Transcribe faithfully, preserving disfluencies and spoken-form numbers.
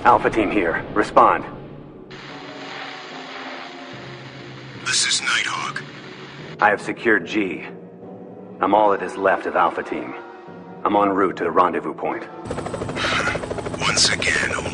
Alpha Team here. Respond. This is Nighthawk. I have secured G. I'm all that is left of Alpha Team. I'm en route to the rendezvous point. Once again,